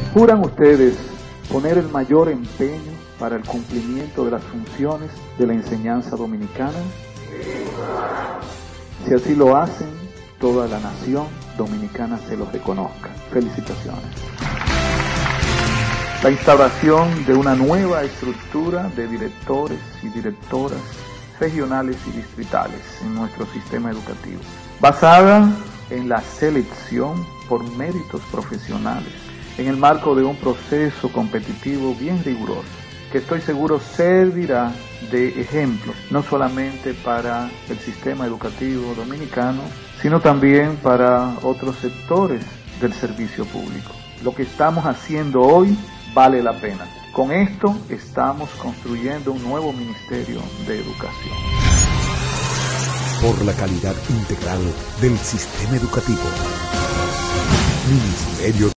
¿Juran ustedes poner el mayor empeño para el cumplimiento de las funciones de la enseñanza dominicana? Si así lo hacen, toda la nación dominicana se los reconozca. Felicitaciones. La instauración de una nueva estructura de directores y directoras regionales y distritales en nuestro sistema educativo, basada en la selección por méritos profesionales, en el marco de un proceso competitivo bien riguroso, que estoy seguro servirá de ejemplo, no solamente para el sistema educativo dominicano, sino también para otros sectores del servicio público. Lo que estamos haciendo hoy vale la pena. Con esto estamos construyendo un nuevo Ministerio de Educación. Por la calidad integral del sistema educativo. Ministerio